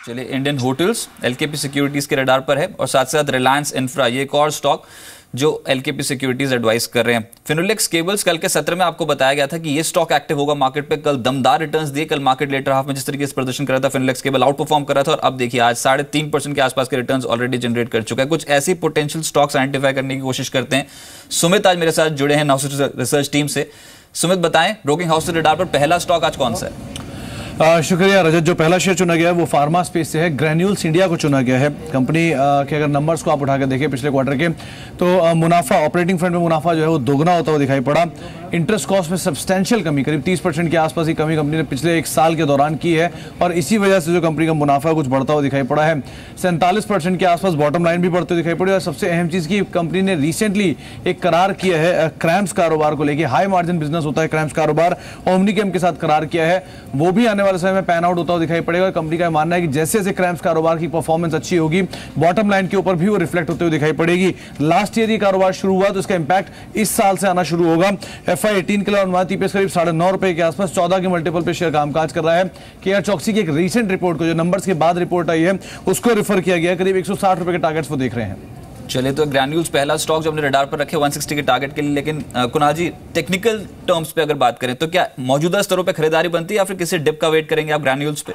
चलिए, Indian Hotels LKP Securities के radar पर है और साथ साथ रिलायंस इंफ्रा, ये एक और स्टॉक जो एलकेपी सिक्योरिटीज एडवाइस कर रहे हैं। फिनोलेक्स केबल्स, कल के सत्र में आपको बताया गया था कि ये स्टॉक एक्टिव होगा मार्केट पे। कल दमदार रिटर्न्स दिए। कल मार्केट लेटर हाफ में जिस तरीके से प्रदर्शन कर रहा था, फिनोलेक्स केबल आउट परफॉर्म कर रहा था और अब देखिए आज 3.5% के आसपास के रिटर्न्स ऑलरेडी जनरेट कर चुका है। कुछ ऐसी पोटेंशियल स्टॉक्स आइडेंटिफाई करने की कोशिश करते हैं। सुमित आज मेरे साथ जुड़े हैं नाउस रिसर्च टीम से। सुमित, बताएं, ब्रोकिंग हाउस के रडार पर पहला स्टॉक आज कौन सा है? शुक्रिया रजत। जो पहला शेयर चुना गया है वो फार्मा स्पेस से है, ग्रैन्यूल्स इंडिया को चुना गया है। कंपनी के अगर नंबर्स को आप उठा के देखें पिछले क्वार्टर के, तो मुनाफा, ऑपरेटिंग फ्रंट में मुनाफा जो है वो दोगुना होता हुआ दिखाई पड़ा। इंटरेस्ट कॉस्ट में सब्सटेंशियल कमी, करीब 30% के आसपास की कमी कंपनी ने पिछले एक साल के दौरान की है और इसी वजह से जो कंपनी का मुनाफा कुछ बढ़ता हुआ दिखाई पड़ा है। 47% के आसपास बॉटम लाइन भी बढ़ते हुए दिखाई पड़ी। और सबसे अहम चीज़ की कंपनी ने रिसेंटली एक करार किया है क्रैम्स कारोबार को लेकर। हाई मार्जिन बिजनेस होता है क्रैम्स कारोबार, ओमनीकेम के साथ करार किया है। वो भी आने वाले समय में पैन आउट होता हुआ दिखाई पड़ेगा। कंपनी का मानना है कि जैसे जैसे क्रैम्स कारोबार की परफॉर्मेंस अच्छी होगी, बॉटम लाइन के ऊपर भी वो रिफ्लेक्ट होते हुए दिखाई पड़ेगी। लास्ट ईयर ये कारोबार शुरू हुआ तो इसका इंपैक्ट इस साल से आना शुरू होगा। FY18 के लिए अनुमानित EPS करीब 9.5 रुपए के आसपास 14 के मल्टीपल पे शेयर कामकाज कर रहा है। केआर चौकसी की एक रीसेंट रिपोर्ट को, जो नंबर्स के बाद रिपोर्ट आई है, उसको रेफर किया गया। करीब 160 रुपए के टारगेट्स वो देख रहे हैं। चलिए, तो ग्रैन्यूल्स पहला स्टॉक जो हमने रडार पर रखे 160 के टारगेट के लिए। लेकिन कुणाल जी, टेक्निकल टर्म्स पे अगर बात करें तो क्या मौजूदा स्तरों पे खरीदारी बनती है या फिर किसी डिप का वेट करेंगे आप ग्रैन्यूल्स पे?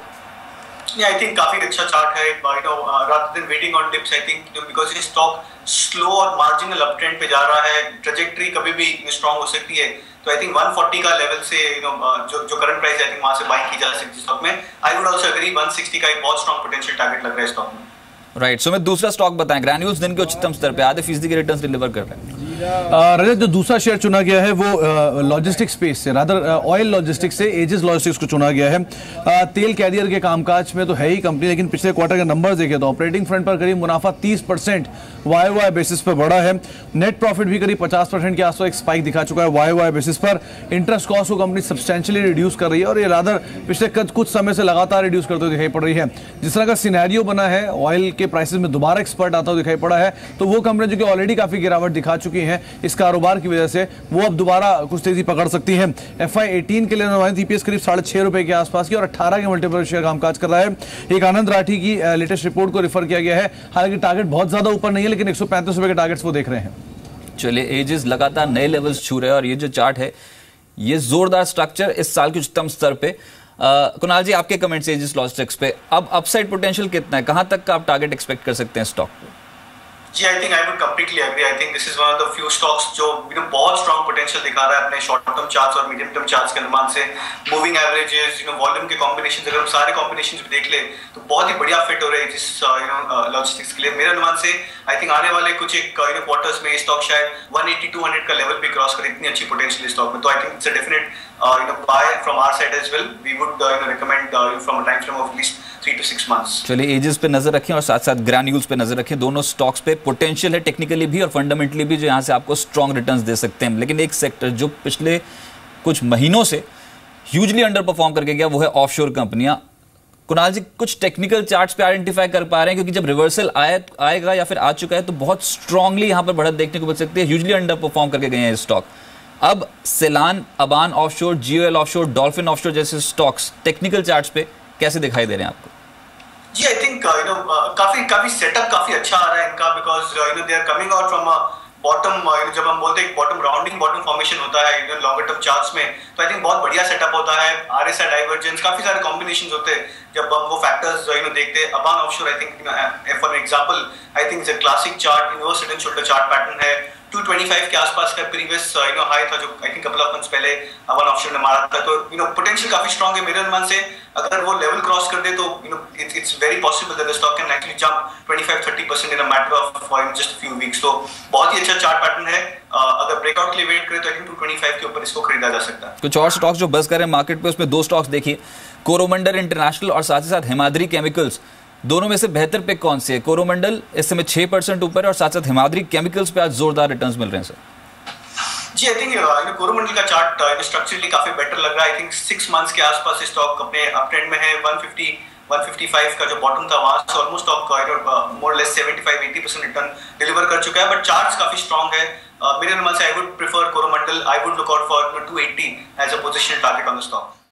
आई थिंक काफी अच्छा चार्ट है, rather than waiting on dips, I think because ये स्टॉक स्लो और मार्जिनल अप ट्रेंड पे जा रहा है, ट्रैजेक्टरी कभी भी स्ट्रांग हो सकती है। तो आई थिंक 140 का लेवल से जो करंट प्राइस है, आई थिंक वहां से बाइंग की जा सकती है स्टॉक में। आई वुड आल्सो एग्री 160 का एक बहुत स्ट्रांग पोटेंशियल टारगेट लग रहा है स्टॉक में। राइट। सुमित, दूसरा स्टॉक बताएं। ग्रैन्यूल्स दिन के उच्चतम स्तर पे आधे फीसदी के रिटर्न्स डिलीवर कर रहे हैं। रजत, जो दूसरा शेयर चुना गया है वो लॉजिस्टिक्स स्पेस से, रादर ऑयल लॉजिस्टिक्स से एजिस लॉजिस्टिक्स को चुना गया है। तेल कैरियर के कामकाज में तो है ही कंपनी, लेकिन पिछले क्वार्टर के नंबर्स देखे तो ऑपरेटिंग फ्रंट पर करीब मुनाफा 30% YOY बेसिस पर बढ़ा है। नेट प्रॉफिट भी करीब 50% के आसपास एक स्पाइक दिखा चुका है YOY बेसिस पर। इंटरेस्ट कॉस्ट को कंपनी सब्सटेंशियली रिड्यूस कर रही है और ये रादर पिछले कुछ समय से लगातार रिड्यूस करते हुए दिखाई पड़ रही है। जिस तरह का सिनेरियो बना है, ऑयल के प्राइसेस में दोबारा एक स्पर्ट आता हुआ दिखाई पड़ा है, तो वो कंपनी जो कि ऑलरेडी काफी गिरावट दिखा चुकी है इस कारोबार की वजह से, वो अब दोबारा कुछ तेजी पकड़ सकती है। FY18 के लिए अनुमानित EPS करीब 6.5 रुपए के आसपास की और 18 के मल्टीपल शेयर कामकाज कर रहा है। एक आनंद राठी की लेटेस्ट रिपोर्ट को रेफर किया गया है। हालांकि टारगेट बहुत ज्यादा ऊपर नहीं है, लेकिन 135 रुपए के टारगेट्स वो देख रहे हैं। चलिए, एजिस लगातार नए लेवल्स छू रहे हैं और ये जो चार्ट है, ये जोरदार स्ट्रक्चर इस साल के उच्चतम स्तर पे। कुणाल जी, आपके कमेंट्स एजिस लॉजिस्टिक्स पे, अब अपसाइड पोटेंशियल कितना है, कहां तक का आप टारगेट एक्सपेक्ट कर सकते हैं स्टॉक पे? जी, I think I would completely agree. I think this is one of the few stocks जो बहुत स्ट्रांग पोटेंशियल दिखा रहा है अपने शॉर्ट टर्म चार्ट्स और मीडियम टर्म चार्ट्स के अनुमान से। मूविंग एवरेजेस, वॉल्यूम के कॉम्बिनेशन, अगर हम सारे कॉम्बिनेशन भी देख ले तो बहुत ही बढ़िया फिट हो रहे हैं जिस लॉजिस्टिक्स के लिए। मेरे अनुमान से आई थिंक आने वाले कुछ एक क्वार्टर्स में स्टॉक शायद 180-200 का लेवल भी क्रॉस करे, इतनी अच्छी पोटेंशियल स्टॉक में। तो I think it's a definite buy from our side as well. We would recommend from a time frame of at least 3 to 6 months. चलिए, एजिस पे नजर रखें और साथ साथ ग्रैन्यूल्स पे नजर रखें। दोनों स्टॉक्स पे पोटेंशियल है टेक्निकली भी और फंडामेंटली भी, जो यहाँ से आपको स्ट्रॉन्ग रिटर्न्स दे सकते हैं। लेकिन एक सेक्टर जो पिछले कुछ महीनों से ह्यूजली अंडर परफॉर्म करके गया, वो है ऑफशोर कंपनियां। कुणाल जी, कुछ टेक्निकल चार्ट्स पे आइडेंटिफाई कर पा रहे हैं? क्योंकि जब रिवर्सल आएगा या फिर आ चुका है तो बहुत स्ट्रांगली यहाँ पर बढ़त देखने को मिल सकती है। ह्यूजली अंडर परफॉर्म करके गए हैं स्टॉक। अब Selan, Aban Offshore, GOL offshore, Dolphin Offshore जैसे स्टॉक्स टेक्निकल चार्ट्स पे कैसे दिखाई दे रहे हैं आपको? जी, आई थिंक काफी सेटअप काफी अच्छा आ रहा है इनका, because they are coming out from bottom. जब हम बोलते हैं बॉटम राउंडिंग, बॉटम फॉर्मेशन होता है लॉन्गर टर्म चार्ट्स में, तो आई थिंक बहुत बढ़िया सेटअप होता है। RSI डाइवर्जेंस, काफी सारे कॉम्बिनेशंस होते हैं जब हम वो फैक्टर्स देखते हैं। Aban Offshore, I think for example, I think it's a classic chart, inverse head and shoulder chart pattern है। 225 के आसपास का प्रीवियस हाई था जो I think couple of months पहले अबान ऑफशोर ने मारा था। तो पोटेंशियल काफी स्ट्रांग है मेरे अनुमान से। अगर वो लेवल क्रॉस कर दे तो it's very possible that the stock can actually jump 25-30% in a matter of just a few weeks. तो बहुत ही अच्छा चार्ट पैटर्न है। अगर ब्रेकआउट के लिए वेट करें तो आई थिंक 225 के ऊपर इसको खरीदा जा सकता है। कुछ और स्टॉक्स जो बस कर रहे हैं मार्केट पे, उसमें दो स्टॉक्स देखिए, कोरोमंडल इंटरनेशनल और साथ ही साथ हिमाद्री केमिकल्स। दोनों में से बेहतर पिक कौन सी है? कोरोमंडल इस समय 6% ऊपर है और साथ साथ हिमाद्री केमिकल्स पे आज जोरदार रिटर्न्स मिल रहे हैं सर। जी, आई थिंक कोरोमंडल का चार्ट स्ट्रक्चरली काफी बेटर लग रहा है। आई थिंक 6 मंथ्स के आसपास स्टॉक अपने अप ट्रेंड में है। 155 का जो बॉटम था वहां से almost stock more less 75-80% return deliver कर चुका है। बट चार्ट्स काफी स्ट्रांग है। मेरे अनुमान से I would prefer Coromandel. I would look out for 280 as a position target on the stock.